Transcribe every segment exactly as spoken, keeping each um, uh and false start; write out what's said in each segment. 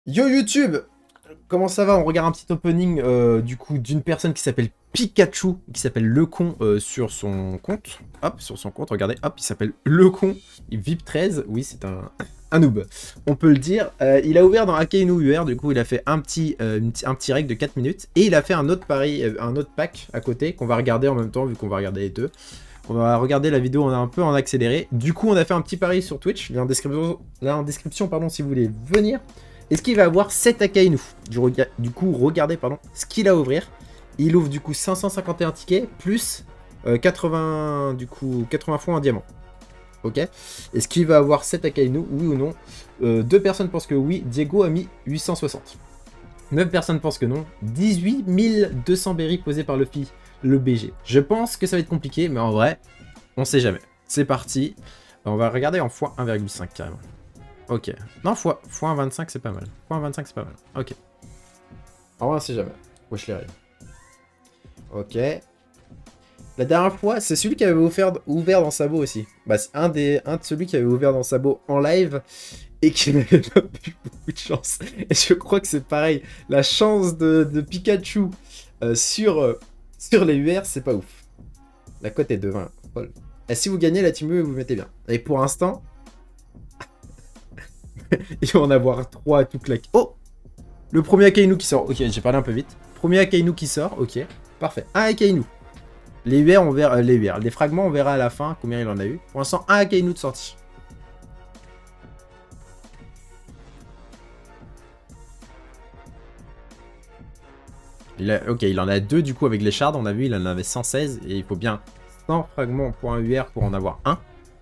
Yo YouTube, comment ça va? On regarde un petit opening euh, du coup d'une personne qui s'appelle Pikachu, qui s'appelle Lecon euh, sur son compte. Hop, sur son compte, regardez, hop, il s'appelle Lecon, il V I P treize, oui c'est un, un noob, on peut le dire. Euh, il a ouvert dans Akainu U R, du coup il a fait un petit, euh, une un petit règle de quatre minutes, et il a fait un autre pari, euh, un autre pack à côté, qu'on va regarder en même temps, vu qu'on va regarder les deux. On va regarder la vidéo, on a un peu en accéléré. Du coup on a fait un petit pari sur Twitch, il est en description, là en description pardon, si vous voulez venir. Est-ce qu'il va avoir sept Akainu? Du, du coup, regardez pardon, ce qu'il a à ouvrir. Il ouvre du coup cinq cent cinquante et un tickets, plus euh, quatre-vingts, du coup, quatre-vingts fois un diamant. Ok. Est-ce qu'il va avoir sept Akainu? Oui ou non? euh, Deux personnes pensent que oui. Diego a mis huit cent soixante. neuf personnes pensent que non. dix-huit mille deux cents berries posées par le P I, le B G. Je pense que ça va être compliqué, mais en vrai, on sait jamais. C'est parti. On va regarder en fois un virgule cinq carrément. Ok. Non, fois, fois un vingt-cinq, c'est pas mal. Fois un vingt-cinq, c'est pas mal. Ok. En vrai, on sait jamais. Wesh les règles. Ok. La dernière fois, c'est celui qui avait ouvert, ouvert dans Sabo aussi. Bah, c'est un, des, un de celui qui avait ouvert dans Sabo en live et qui n'avait pas eu beaucoup de chance. Et je crois que c'est pareil. La chance de, de Pikachu euh, sur, euh, sur les U R, c'est pas ouf. La cote est de vingt. Et si vous gagnez la team U, vous mettez bien. Et pour l'instant, il va en avoir trois à tout claquer. Oh! Le premier Akainu qui sort. Ok, j'ai parlé un peu vite. Premier Akainu qui sort. Ok, parfait. Un Akainu. Les U R, on verra. Euh, les U R. Les fragments, on verra à la fin combien il en a eu. Pour l'instant, un Akainu de sortie. Il a, ok, il en a deux du coup avec les shards. On a vu, il en avait cent seize. Et il faut bien cent fragments pour un U R pour en avoir un.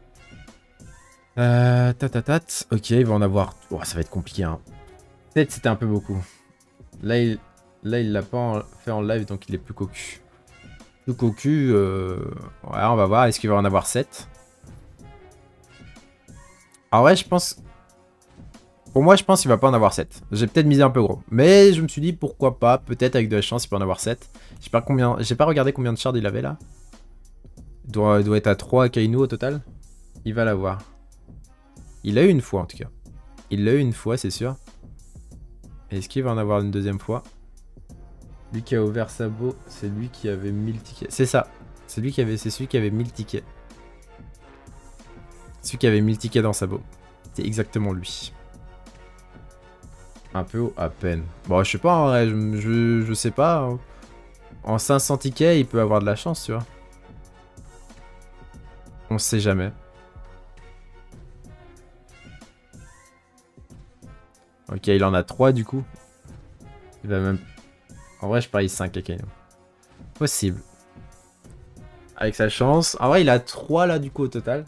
Euh, tatatat. Ok, il va en avoir. Oh, ça va être compliqué. Hein. Peut-être c'était un peu beaucoup. Là, il là, il l'a pas fait en live, donc il est plus cocu. Plus cocu. Euh... Ouais, on va voir. Est-ce qu'il va en avoir sept? Ah ouais, je pense. Pour moi, je pense qu'il va pas en avoir sept. J'ai peut-être misé un peu gros. Mais je me suis dit, pourquoi pas. Peut-être avec de la chance, il peut en avoir sept. Je sais pas combien. J'ai pas regardé combien de shards il avait là. Il doit, il doit être à trois Kainu au total. Il va l'avoir. Il l'a eu une fois en tout cas. Il l'a eu une fois, c'est sûr. Est-ce qu'il va en avoir une deuxième fois? Lui qui a ouvert Sabo, c'est lui qui avait mille tickets. C'est ça. C'est lui qui avait, c'est celui qui avait mille tickets. Celui qui avait mille tickets dans Sabo. C'est exactement lui. Un peu haut, à peine. Bon, je sais pas en vrai, je, je, je sais pas. Hein. En cinq cents tickets, il peut avoir de la chance, tu vois. On sait jamais. Ok, il en a trois du coup. Il va même... En vrai, je parie cinq à Kaino. Possible. Avec sa chance. En vrai, il a trois là du coup au total.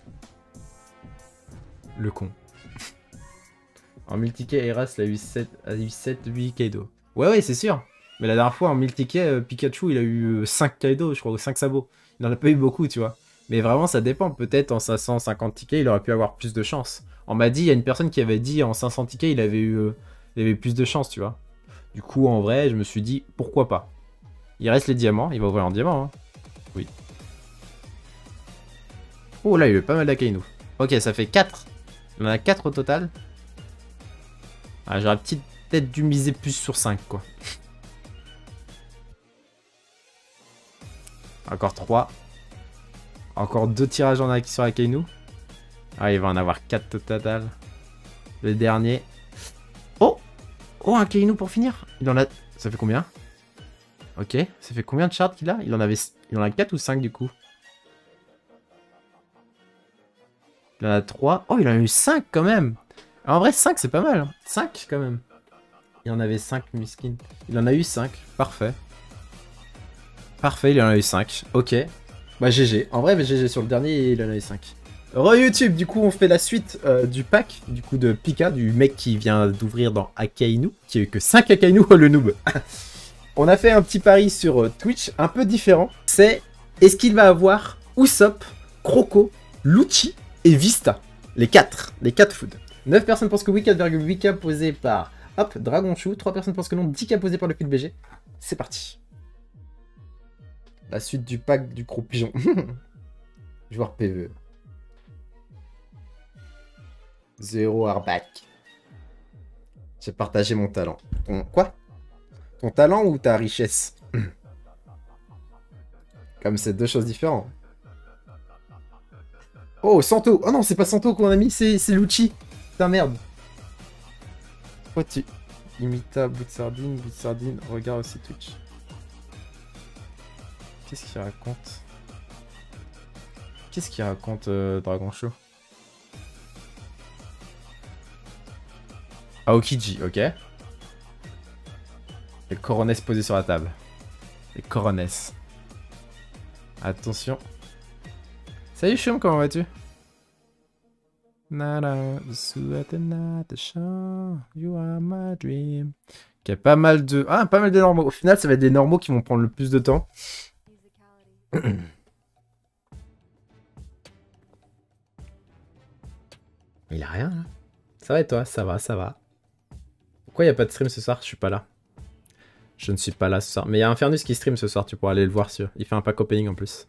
Le con. En multiquet, Eras a eu sept, a eu sept huit Kaido. Ouais, ouais, c'est sûr. Mais la dernière fois, en multiquet, euh, Pikachu, il a eu euh, cinq Kaido, je crois, ou cinq sabots. Il en a pas eu beaucoup, tu vois. Mais vraiment, ça dépend. Peut-être en cinq cent cinquante tickets, il aurait pu avoir plus de chance. On m'a dit, il y a une personne qui avait dit en cinq cents tickets, il avait eu euh, il avait plus de chance, tu vois. Du coup, en vrai, je me suis dit, pourquoi pas. Il reste les diamants. Il va ouvrir en diamant, hein. Oui. Oh, là, il a eu pas mal d'Akainu. Ok, ça fait quatre. Il en a quatre au total. Ah, j'aurais peut-être dû miser plus sur cinq, quoi. Encore trois. Encore deux tirages en sur Akainu. Ah, il va en avoir quatre total. Le dernier. Oh! Oh, un Akainu pour finir. Il en a... Ça fait combien? Ok. Ça fait combien de shards qu'il a? Il en avait... Il en a quatre ou cinq du coup? Il en a trois. Oh, il en a eu cinq quand même. En vrai, cinq c'est pas mal. cinq quand même. Il en avait cinq, miskin. Il en a eu cinq. Parfait. Parfait, il en a eu cinq. Ok. Bah G G. En vrai, G G sur le dernier, il en a eu cinq. Re YouTube, du coup, on fait la suite euh, du pack, du coup, de Pika, du mec qui vient d'ouvrir dans Akainu, qui a eu que cinq Akainu, oh le noob. On a fait un petit pari sur euh, Twitch, un peu différent. C'est, est-ce qu'il va avoir Usopp, Croco, Lucci et Vista? Les quatre, les quatre foods. neuf personnes pensent que oui, quatre virgule huit K posé par, hop, Dragonchou. trois personnes pensent que non, dix K posé par le fil B G. C'est parti. La suite du pack du gros pigeon. Joueur P V E. Zéro hardback. J'ai partagé mon talent. Ton quoi? Ton talent ou ta richesse? Comme c'est deux choses différentes. Oh, Santo! Oh non, c'est pas Santo qu'on a mis, c'est Lucci. Putain, merde. Pourquoi tu... Imita, bout de sardine, bout de sardine, regarde aussi Twitch. Qu'est-ce qu'il raconte? Qu'est-ce qu'il raconte, euh, Dragon Show? Aokiji, ok. Les coronets posés sur la table. Les coronets. Attention. Salut Chum, comment vas-tu? Nara, you are my dream. Ok, pas mal de... Ah, pas mal de normaux. Au final, ça va être des normaux qui vont prendre le plus de temps. Il a rien, là. Ça va et toi? Ça va, ça va. Pourquoi il n'y a pas de stream ce soir? Je suis pas là. Je ne suis pas là ce soir. Mais il y a Infernus qui stream ce soir, tu pourras aller le voir sur... Il fait un pack opening en plus.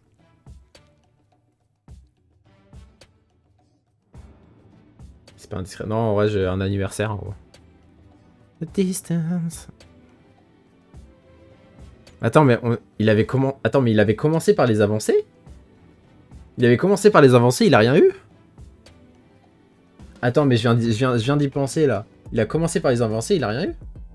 C'est pas indiscret. Non, en vrai, j'ai un anniversaire en gros. The distance. Attends, mais on... il avait comment... Attends, mais il avait commencé par les avancées? Il avait commencé par les avancées, il a rien eu? Attends, mais je viens d'y viens... viens penser là. Il a commencé par les avancées, il a rien eu?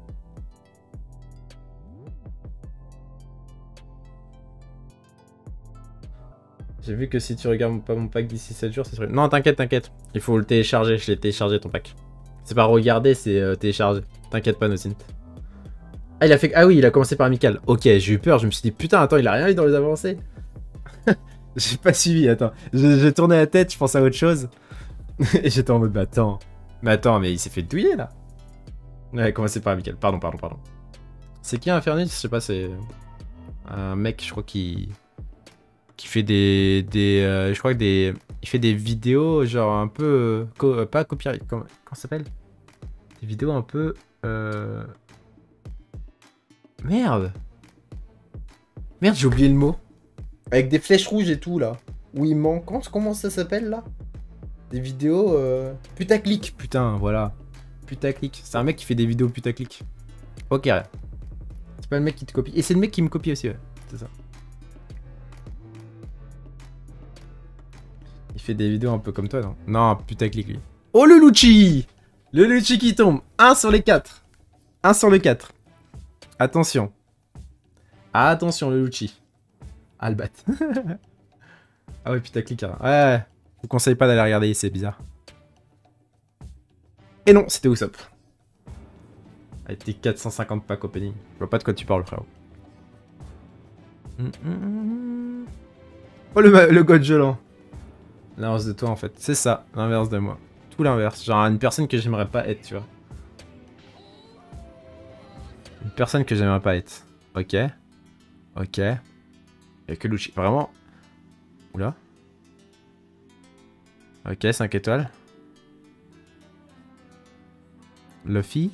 J'ai vu que si tu regardes pas mon pack d'ici sept jours, c'est sûr. Non, t'inquiète, t'inquiète. Il faut le télécharger, je l'ai téléchargé ton pack. C'est pas regarder, c'est euh, télécharger. T'inquiète pas, Nocint. Ah, il a fait... Ah oui, il a commencé par amical. Ok, j'ai eu peur, je me suis dit, putain, attends, il a rien eu dans les avancées. J'ai pas suivi, attends. J'ai tourné la tête, je pensais à autre chose. Et j'étais en mode, bah attends. Mais attends, mais il s'est fait douiller, là. Ouais, il a commencé par amical. Pardon, pardon, pardon. C'est qui Infernus? Je sais pas, c'est... Un mec, je crois, qui... qui fait des... des euh, je crois que des... Il fait des vidéos, genre, un peu... Euh, co pas copyright, comment, comment ça s'appelle? Des vidéos un peu... Euh... Merde. Merde, j'ai oublié le mot. Avec des flèches rouges et tout, là. Où il manque... Comment, comment ça s'appelle, là? Des vidéos... Euh... Putaclic, putain, voilà. Putaclic. C'est un mec qui fait des vidéos putaclic. Ok. C'est pas le mec qui te copie. Et c'est le mec qui me copie aussi, ouais. C'est ça. Il fait des vidéos un peu comme toi, non? Non, putaclic, lui. Oh, le Lucci! Le Lucci qui tombe. un sur les quatre. un sur les quatre. Attention. Attention, le Lucci. Ah, le bat. Ah ouais, putaclic. Hein. Ouais, je vous conseille pas d'aller regarder, c'est bizarre. Et non, c'était Usopp. Avec tes quatre cent cinquante packs opening. Je vois pas de quoi tu parles, frérot. Oh, le, le god gelant. L'inverse de toi, en fait. C'est ça, l'inverse de moi. Tout l'inverse. Genre une personne que j'aimerais pas être, tu vois. Une personne que j'aimerais pas être. Ok. Ok. Y'a que Lucci. Vraiment. Oula. Ok, cinq étoiles. Luffy.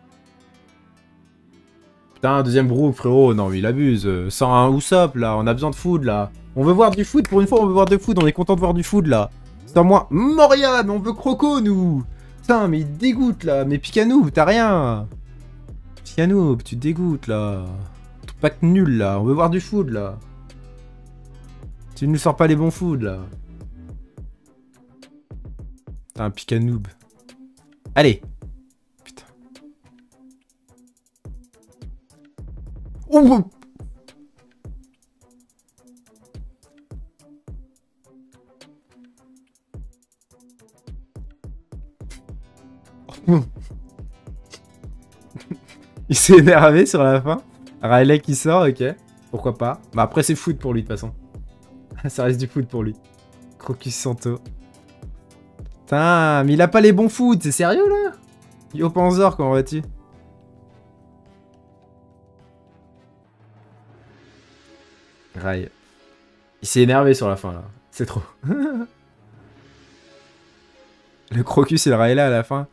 Putain, deuxième groupe, frérot. Non, mais il abuse. Sans un Usopp, là. On a besoin de food, là. On veut voir du foot. Pour une fois, on veut voir du foot. On est content de voir du foot, là. C'est à moi. Moria, mais on veut Croco, nous. Putain, mais il dégoûte, là. Mais Pikanou, t'as rien. Pikanou, tu dégoûtes, là. Tout pack nul, là. On veut voir du foot, là. Tu ne nous sors pas les bons food, là. T'as un Picanoob. Allez. Putain. Oh. Il s'est énervé sur la fin. Riley qui sort, ok. Pourquoi pas. Bah après c'est foot pour lui de toute façon. Ça reste du foot pour lui. Crocus Santo. Putain, mais il a pas les bons foot, c'est sérieux là? Yo Panzer, comment vas-tu? Rai. Il s'est énervé sur la fin là. C'est trop. Le Crocus et le Riley à la fin.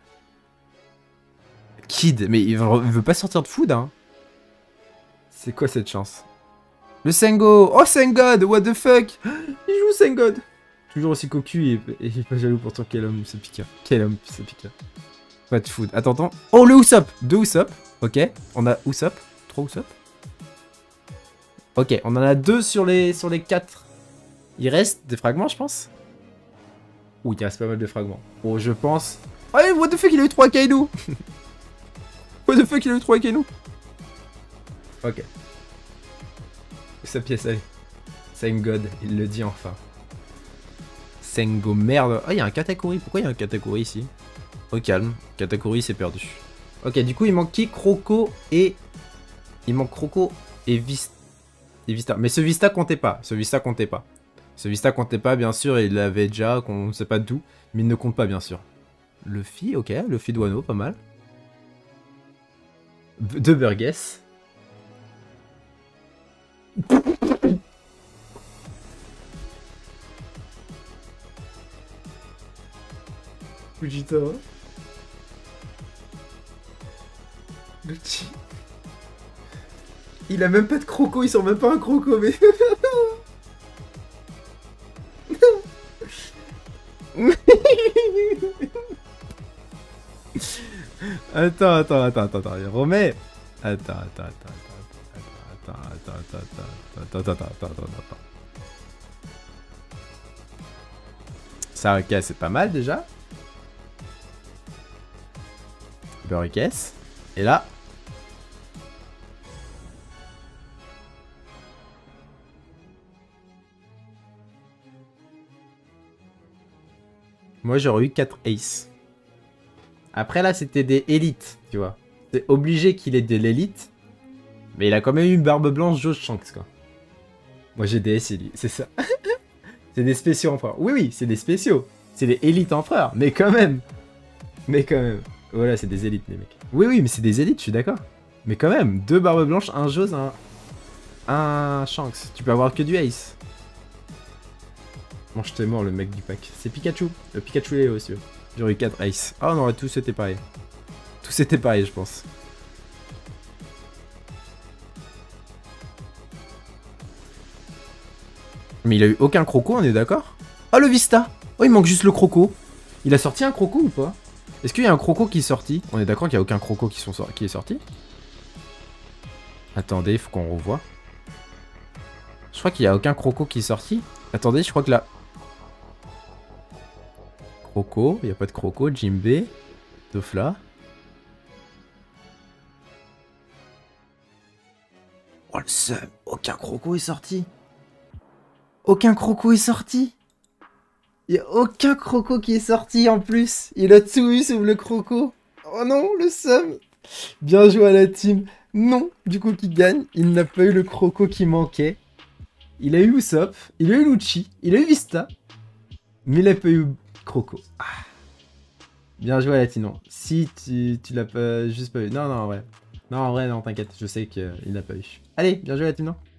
Kid, mais il veut, il veut pas sortir de food, hein. C'est quoi cette chance? Le Sengo. Oh, Sengod, what the fuck. Il joue Sengod. Toujours aussi cocu et, et pas jaloux pourtant. Quel homme, ce Pika. Quel homme, ce Pika. Pas de food. Attends, attends. Oh, le Usopp. Deux Usopp. Ok. On a Usopp. Trois Usopp. Ok, on en a deux sur les, sur les quatre. Il reste des fragments, je pense. Ouh, il reste pas mal de fragments. Oh, je pense... Oh, what the fuck, il a eu trois Kainu. What the fuck, il a eu trois Kainu. Ok. Sa pièce, allez. Sengod, il le dit enfin. Sengo, merde. Ah, il y a un Katakuri. Pourquoi il y a un Katakuri ici? Au calme. Katakuri s'est perdu. Ok, du coup, il manque qui? Croco et... Il manque Croco et Vista. Et Vista. Mais ce Vista comptait pas. Ce Vista comptait pas. Ce Vista comptait pas, bien sûr. Il l'avait déjà, qu'on ne sait pas d'où. Mais il ne compte pas, bien sûr. Luffy, ok. Luffy Douano, pas mal. De Burgess. Fujita. Luchi. Il a même pas de croco, il sort même pas un croco, mais... Attends, attends, attends, attends, attends, remets. Attends, attends, attends, attends, attends, attends, attends, attends, attends, attends, attends, attends. Ça, ok, c'est pas mal déjà. Burriquès. Et là. Moi, j'aurais eu quatre aces. Après, là, c'était des élites, tu vois. C'est obligé qu'il ait de l'élite. Mais il a quand même eu une barbe blanche, Joe Shanks, quoi. Moi, j'ai des S et lui, c'est ça. C'est des spéciaux empereurs. Oui, oui, c'est des spéciaux. C'est des élites empereurs, mais quand même. Mais quand même. Voilà, c'est des élites, les mecs. Oui, oui, mais c'est des élites, je suis d'accord. Mais quand même, deux barbes blanches, un Jose, un... Un Shanks. Tu peux avoir que du ace. Mange t'es mort, le mec du pack. C'est Pikachu. Le Pikachu est aussi. J'aurais eu quatre ace. Ah, on aurait tous été pareil. Tous été pareil, je pense. Mais il a eu aucun croco, on est d'accord? Oh, le Vista. Oh, il manque juste le croco. Il a sorti un croco ou pas? Est-ce qu'il y a un croco qui est sorti? On est d'accord qu'il n'y a aucun croco qui, sont sor qui est sorti? Attendez, il faut qu'on revoie. Je crois qu'il n'y a aucun croco qui est sorti. Attendez, je crois que là... Croco, il n'y a pas de croco. Jimbe. Dofla. Oh le seum. Aucun croco est sorti. Aucun croco est sorti. Il n'y a aucun croco qui est sorti en plus. Il a tout eu sauf le croco. Oh non, le seum. Bien joué à la team. Non, du coup qui gagne. Il n'a pas eu le croco qui manquait. Il a eu Usopp. Il a eu Lucci. Il a eu Vista. Mais il n'a pas eu croco. Ah. Bien joué à la team. Non. Si tu, tu l'as pas juste pas eu. Non, non, en vrai. Non, en vrai, non, t'inquiète. Je sais qu'il n'a pas eu. Allez, bien joué à la team. Non.